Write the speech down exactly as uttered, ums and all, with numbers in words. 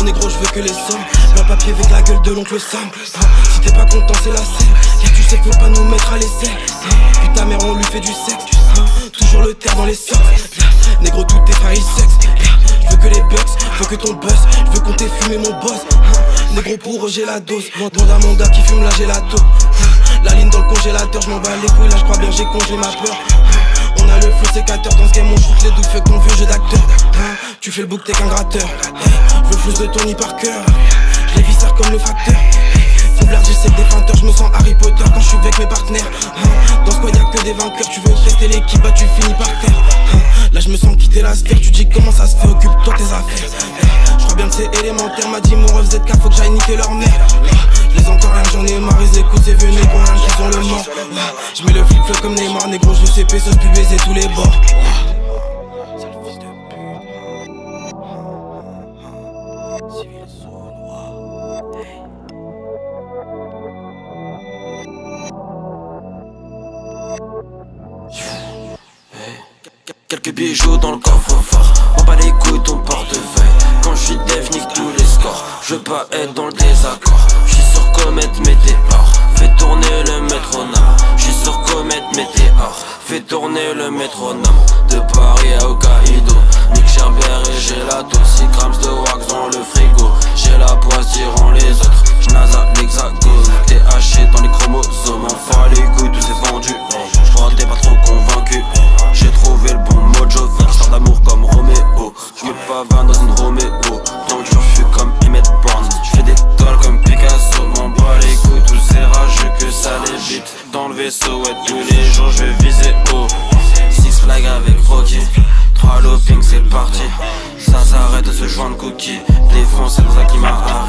négro, je veux que les sommes. Un papier avec la gueule de l'oncle Sam. Si t'es pas content, c'est la scène. Car tu sais, faut pas nous mettre à l'essai. Puis ta mère, on lui fait du sexe. Toujours le terre dans les socks. Négro, tout est frères, ils sexe. Je veux que les bucks, veux que ton buzz. Je veux compter fumer mon boss. Négro, pour j'ai la dose. Demande à mon gars qui fume la gelato. La ligne dans le congélateur, je m'en bats les couilles. Là, je crois bien, j'ai congelé ma peur. On a le flou sécateur dans ce game, on shoot les douze, fais ton vieux jeu d'acteur. Tu fais le bouc, t'es qu'un gratteur. Je veux plus de Tony Parker. Je les viscère comme le facteur. Foublard, j'essaie des feinteurs, je me sens Harry Potter quand je suis avec mes partenaires. Dans ce coin y'a que des vainqueurs, tu veux tester l'équipe, bah tu finis par terre. Là je me sens quitter la sphère, tu dis comment ça se fait, occupe-toi tes affaires. Je crois bien que c'est élémentaire, m'a dit mon ref Z K, faut que j'aille niquer leur mère. Je les encore rien, j'en ai marre, ils écoutent, c'est venu pour rien qu'ils ont le mort. Je mets le flip-flop comme Neymar, négro, je veux C P, sauce plus baiser tous les bords. Quelques bijoux dans le coffre-fort, on bat les couilles ton portefeuille. Quand je suis dev, nique tous les scores. Je veux pas être dans le désaccord. Je suis sur Comet, météore. Fais tourner le métronome. Je suis sur Comet, météore. Fais tourner le métronome. De Paris à Hokkaido, Nick Sherbert et Gelato. six grammes de wax dans le frigo. J'ai la poisse, diront les autres. J'nase à l'hexagone. T'es haché dans les chromosomes. On pas les couilles, tout c'est vendu. J'crois t'es pas trop convaincu. J'ai trouvé le bon mojo, fait l'histoire d'amour comme Roméo. J'me pavane dans une Roméo, donc je suis comme Emmett Brown. J'fais des toiles comme Picasso, m'en bats les couilles, tous ces rageux que ça les vite. Dans le vaisseau, ouais, tous les jours je vais viser haut. Six flags avec Rocky, trois loopings c'est parti. Ça s'arrête de se joindre cookie. Défoncé dans un climat aride.